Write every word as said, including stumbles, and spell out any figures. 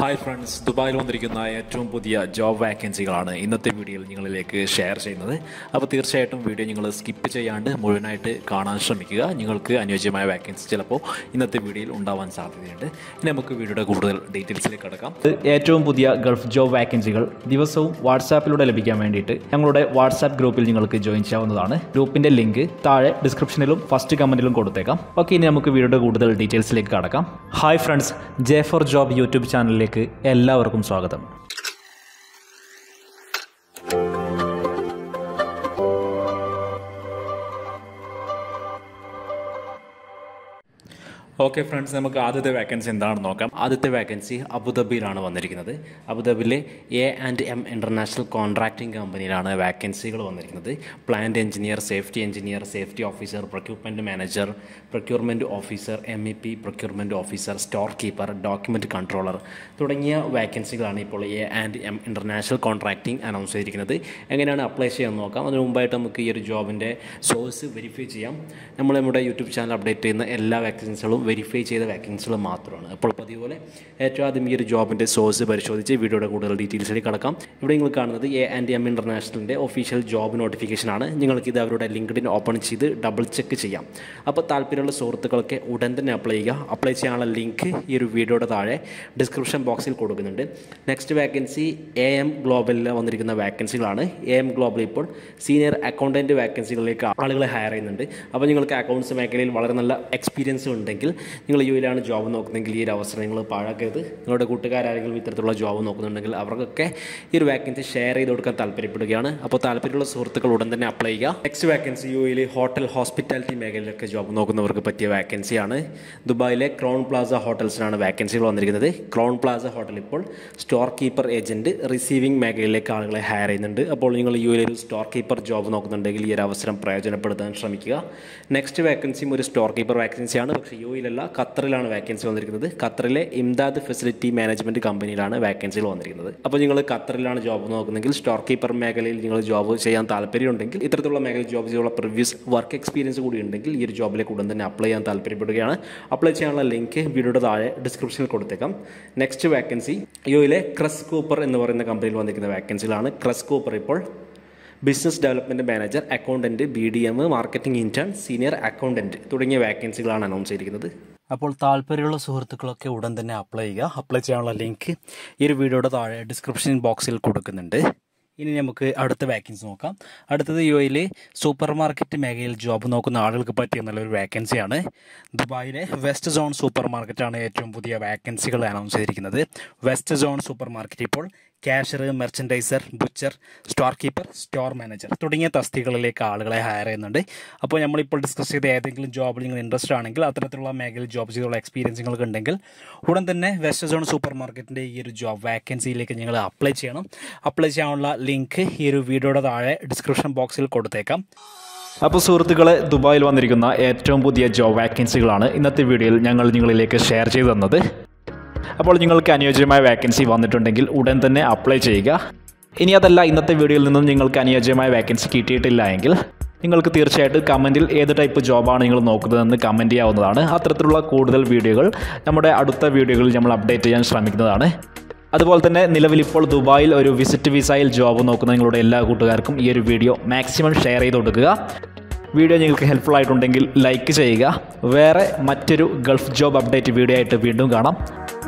Hi friends, ദുബായിൽ വന്നിരിക്കുന്ന ഏറ്റവും പുതിയ ജോബ് വാക്കൻസികളാണ് ഇന്നത്തെ വീഡിയോയിൽ നിങ്ങളിലേക്ക് ഷെയർ ചെയ്യുന്നത്. അപ്പോൾ തീർച്ചയായിട്ടും വീഡിയോ നിങ്ങൾ സ്കിപ്പ് ചെയ്യാണ്ട് മുഴുവനായിട്ട് കാണാൻ ശ്രമിക്കുക. നിങ്ങൾക്ക് അനുയോജ്യമായ വാക്കൻസി ചിലപ്പോൾ ഇന്നത്തെ വീഡിയോയിൽ ഉണ്ടാവാൻ സാധ്യതയുണ്ട്. ഇനി നമുക്ക് വീഡിയോയുടെ കൂടുതൽ ഡീറ്റെയിൽസിലേക്ക് കടക്കാം. ഏറ്റവും പുതിയ ഗൾഫ് ജോബ് വാക്കൻസികൾ ദിവസവും വാട്സാപ്പിലൂടെ ലഭിക്കാൻ വേണ്ടിയിട്ട് ഞങ്ങളുടെ വാട്സാപ്പ് ഗ്രൂപ്പിൽ നിങ്ങൾക്ക് ജോയിൻ ചെയ്യാവുന്നതാണ്. ഗ്രൂപ്പിൻ്റെ ലിങ്ക് താഴെ ഡിസ്ക്രിപ്ഷനിലും ഫസ്റ്റ് കമൻറ്റിലും കൊടുത്തേക്കാം. ഓക്കെ, ഇനി നമുക്ക് വീഡിയോയുടെ കൂടുതൽ ഡീറ്റെയിൽസിലേക്ക് കടക്കാം. Hi friends, J for job YouTube ചാനലിൽ എല്ലാവർക്കും സ്വാഗതം. ഓക്കെ ഫ്രണ്ട്സ്, നമുക്ക് ആദ്യത്തെ വാക്കൻസി എന്താണെന്ന് നോക്കാം. ആദ്യത്തെ വാക്കൻസി അബുദാബിയിലാണ് വന്നിരിക്കുന്നത്. അബുദാബിയിലെ A and M international contracting കമ്പനിയിലാണ് വാക്കൻസികൾ വന്നിരിക്കുന്നത്. Plant engineer, safety engineer, safety officer, procurement manager, procurement officer, M E P, procurement officer, store keeper, document controller തുടങ്ങിയ വാക്കൻസികളാണ് ഇപ്പോൾ A and M international contracting announce ചെയ്തിരിക്കുന്നത്. എങ്ങനെയാണ് അപ്ലൈ ചെയ്യാൻ നോക്കാം. അതിന് മുമ്പായിട്ട് നമുക്ക് ഈ ഒരു ജോബിൻ്റെ സോഴ്സ് വെരിഫൈ ചെയ്യാം. നമ്മൾ നമ്മുടെ യൂട്യൂബ് ചാനൽ അപ്ഡേറ്റ് ചെയ്യുന്ന എല്ലാ വാക്കൻസികളും വെരിഫൈ ചെയ്ത വാക്കൻസികൾ മാത്രമാണ്. അപ്പോൾ പതിപോലെ ഏറ്റവും ആദ്യം ഈ ഒരു ജോബിൻ്റെ സോഴ്സ് പരിശോധിച്ച് വീഡിയോയുടെ കൂടുതൽ ഡീറ്റെയിൽസിലേക്ക് കടക്കാം. ഇവിടെ നിങ്ങൾ കാണുന്നത് എ ആൻഡ് എം ഇൻ്റർനാഷണലിൻ്റെ ഒഫീഷ്യൽ ജോബ് നോട്ടിഫിക്കേഷനാണ്. നിങ്ങൾക്കിത് അവരുടെ ലിങ്ക്ഡിൻ ഓപ്പൺ ചെയ്ത് ഡബിൾ ചെക്ക് ചെയ്യാം. അപ്പോൾ താല്പര്യമുള്ള സുഹൃത്തുക്കളൊക്കെ ഉടൻ തന്നെ അപ്ലൈ ചെയ്യുക. അപ്ലൈ ചെയ്യാനുള്ള ലിങ്ക് ഈ ഒരു വീഡിയോയുടെ താഴെ ഡിസ്ക്രിപ്ഷൻ ബോക്സിൽ കൊടുക്കുന്നുണ്ട്. നെക്സ്റ്റ് വാക്കൻസി എ എം ഗ്ലോബലിൽ വന്നിരിക്കുന്ന വാക്കൻസികളാണ്. എ എം ഗ്ലോബൽ ഇപ്പോൾ സീനിയർ അക്കൗണ്ടൻറ്റ് വാക്കൻസികളിലേക്ക് ആളുകളെ ഹയർ ചെയ്യുന്നുണ്ട്. അപ്പോൾ നിങ്ങൾക്ക് അക്കൗണ്ട്സ് മേഖലയിൽ വളരെ നല്ല എക്സ്പീരിയൻസ് ഉണ്ടെങ്കിൽ, നിങ്ങൾ യു എയിലാണ് ജോബ് നോക്കുന്നെങ്കിൽ ഈ ഒരു അവസരം നിങ്ങൾ പാഴാക്കരുത്. നിങ്ങളുടെ കൂട്ടുകാരെങ്കിലും ഇത്തരത്തിലുള്ള ജോബ് നോക്കുന്നുണ്ടെങ്കിൽ അവർക്കൊക്കെ ഈ ഒരു വാക്കൻസി ഷെയർ ചെയ്ത് കൊടുക്കാൻ താല്പര്യപ്പെടുകയാണ്. അപ്പോൾ താല്പര്യമുള്ള സുഹൃത്തുക്കൾ ഉടൻ തന്നെ അപ്ലൈ ചെയ്യുക. നെക്സ്റ്റ് വാക്കൻസി യു എയിൽ ഹോട്ടൽ ഹോസ്പിറ്റാലിറ്റി മേഖലയിലൊക്കെ ജോബ് നോക്കുന്നവർക്ക് പറ്റിയ വാക്കൻസിയാണ്. ദുബായിലെ ക്രൗൺ പ്ലാസ ഹോട്ടൽസിനാണ് വാക്കൻസികൾ വന്നിരിക്കുന്നത്. ക്രൗൺ പ്ലാസ ഹോട്ടൽ ഇപ്പോൾ സ്റ്റോർ കീപ്പർ ഏജൻറ്റ് റിസീവിംഗ് മേഖലയിലേക്ക് ആളുകളെ ഹയർ ചെയ്യുന്നുണ്ട്. അപ്പോൾ നിങ്ങൾ യു എയിൽ സ്റ്റോർ കീപ്പർ ജോബ് നോക്കുന്നുണ്ടെങ്കിൽ ഈ ഒരു അവസരം പ്രയോജനപ്പെടുത്താൻ ശ്രമിക്കുക. നെക്സ്റ്റ് വാക്കൻസിയും ഒരു സ്റ്റോർ കീപ്പർ വാക്കൻസിയാണ്. പക്ഷേ യു എയിലല്ല, ഖത്തറിലാണ് വാക്കൻസി വന്നിരിക്കുന്നത്. ഖത്തറിലെ ഇംദാദ് ഫെസിലിറ്റി മാനേജ്മെൻറ്റ് കമ്പനിയിലാണ് വാക്കൻസികൾ വന്നിരിക്കുന്നത്. അപ്പോൾ നിങ്ങൾ ഖത്തറിലാണ് ജോബ് നോക്കുന്നെങ്കിൽ, സ്റ്റോർ കീപ്പർ മേഖലയിൽ നിങ്ങൾ ജോബ് ചെയ്യാൻ താല്പര്യമുണ്ടെങ്കിൽ, ഇത്തരത്തിലുള്ള മേഖലയിൽ ജോബ് ചെയ്യാനുള്ള പ്രീവിയസ് വർക്ക് എക്സ്പീരിയൻസ് കൂടി ഉണ്ടെങ്കിൽ ഈ ഒരു ജോബിലേക്ക് ഉടൻ തന്നെ അപ്ലൈ ചെയ്യാൻ താല്പര്യപ്പെടുകയാണ്. അപ്ലൈ ചെയ്യാനുള്ള ലിങ്ക് വീഡിയോയുടെ താഴെ ഡിസ്ക്രിപ്ഷനിൽ കൊടുത്തേക്കാം. നെക്സ്റ്റ് വാക്കൻസി യുയിലെ ക്രസ് കൂപ്പർ എന്ന് പറയുന്ന കമ്പനിയിൽ വന്നിരിക്കുന്ന വാക്കൻസികളാണ്. ക്രസ് കൂപ്പർ ഇപ്പോൾ business development manager, accountant, B D M, marketing intern, senior accountant തുടങ്ങിയ വാക്കൻസികളാണ് അനൗൺസ് ചെയ്തിരിക്കുന്നത്. അപ്പോൾ താല്പര്യമുള്ള സുഹൃത്തുക്കളൊക്കെ ഉടൻ തന്നെ അപ്ലൈ ചെയ്യുക. അപ്ലൈ ചെയ്യാനുള്ള ലിങ്ക് ഈ ഒരു വീഡിയോയുടെ താഴെ ഡിസ്ക്രിപ്ഷൻ ബോക്സിൽ കൊടുക്കുന്നുണ്ട്. ഇനി നമുക്ക് അടുത്ത വാക്കൻസി നോക്കാം. അടുത്തത് യു എയിൽ സൂപ്പർ മാർക്കറ്റ് മേഖലയിൽ ജോബ് നോക്കുന്ന ആളുകൾക്ക് പറ്റിയ നല്ലൊരു വാക്കൻസിയാണ്. ദുബായിലെ വെസ്റ്റ് സോൺ സൂപ്പർ മാർക്കറ്റാണ് ഏറ്റവും പുതിയ വാക്കൻസികൾ അനൗൺസ് ചെയ്തിരിക്കുന്നത്. വെസ്റ്റ് സോൺ സൂപ്പർ മാർക്കറ്റ് ഇപ്പോൾ cashier, merchandiser, butcher, store keeper, store manager തുടങ്ങിയ തസ്തികകളിലേക്ക് ആളുകളെ ഹയർ ചെയ്യുന്നുണ്ട്. അപ്പോൾ നമ്മളിപ്പോൾ ഡിസ്കസ് ചെയ്ത ഏതെങ്കിലും ജോബിൽ നിങ്ങൾ ഇൻട്രസ്റ്റ് ആണെങ്കിൽ, അത്തരത്തിലുള്ള മേഖലയിൽ ജോബ് ചെയ്തുള്ള എക്സ്പീരിയൻസ് നിങ്ങൾക്ക് ഉണ്ടെങ്കിൽ ഉടൻ തന്നെ വെസ്റ്റ് സോൺ സൂപ്പർ മാർക്കറ്റിൻ്റെ ഈ ഒരു ജോബ് വാക്കൻസിയിലേക്ക് നിങ്ങൾ അപ്ലൈ ചെയ്യണം. അപ്ലൈ ചെയ്യാനുള്ള ലിങ്ക് ഈ ഒരു വീഡിയോയുടെ താഴെ ഡിസ്ക്രിപ്ഷൻ ബോക്സിൽ കൊടുത്തേക്കാം. അപ്പോൾ സുഹൃത്തുക്കളെ, ദുബായിൽ വന്നിരിക്കുന്ന ഏറ്റവും പുതിയ ജോബ് വാക്കൻസികളാണ് ഇന്നത്തെ വീഡിയോയിൽ ഞങ്ങൾ നിങ്ങളിലേക്ക് ഷെയർ ചെയ്തു തന്നത്. അപ്പോൾ നിങ്ങൾക്ക് അനുയോജ്യമായ വാക്കൻസി വന്നിട്ടുണ്ടെങ്കിൽ ഉടൻ തന്നെ അപ്ലൈ ചെയ്യുക. ഇനി അതല്ല, ഇന്നത്തെ വീഡിയോയിൽ നിന്നും നിങ്ങൾക്ക് അനുയോജ്യമായ വാക്കൻസി കിട്ടിയിട്ടില്ല എങ്കിൽ നിങ്ങൾക്ക് തീർച്ചയായിട്ടും കമൻറ്റിൽ ഏത് ടൈപ്പ് ജോബാണ് നിങ്ങൾ നോക്കുന്നതെന്ന് കമൻറ്റ് ചെയ്യാവുന്നതാണ്. അത്തരത്തിലുള്ള കൂടുതൽ വീഡിയോകൾ നമ്മുടെ അടുത്ത വീഡിയോകളിൽ നമ്മൾ അപ്ഡേറ്റ് ചെയ്യാൻ ശ്രമിക്കുന്നതാണ്. അതുപോലെ തന്നെ നിലവിലിപ്പോൾ ദുബായിൽ ഒരു വിസിറ്റ് വിസയിൽ ജോബ് നോക്കുന്ന നിങ്ങളുടെ എല്ലാ കൂട്ടുകാർക്കും ഈ ഒരു വീഡിയോ മാക്സിമം ഷെയർ ചെയ്ത് കൊടുക്കുക. വീഡിയോ നിങ്ങൾക്ക് ഹെൽപ്ഫുൾ ആയിട്ടുണ്ടെങ്കിൽ ലൈക്ക് ചെയ്യുക. വേറെ മറ്റൊരു ഗൾഫ് ജോബ് അപ്ഡേറ്റ് വീഡിയോ ആയിട്ട് വീണ്ടും കാണാം.